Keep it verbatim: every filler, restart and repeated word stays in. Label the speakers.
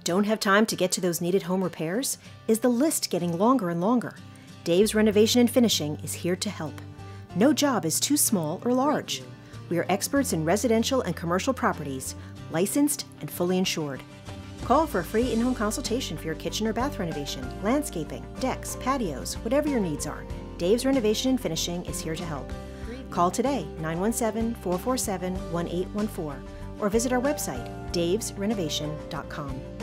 Speaker 1: Don't have time to get to those needed home repairs? Is the list getting longer and longer? Dave's Renovation and Finishing is here to help. No job is too small or large. We are experts in residential and commercial properties, licensed and fully insured. Call for a free in-home consultation for your kitchen or bath renovation, landscaping, decks, patios, whatever your needs are. Dave's Renovation and Finishing is here to help. Call today, nine one seven, four four seven, one eight one four, or visit our website, daves renovation dot com.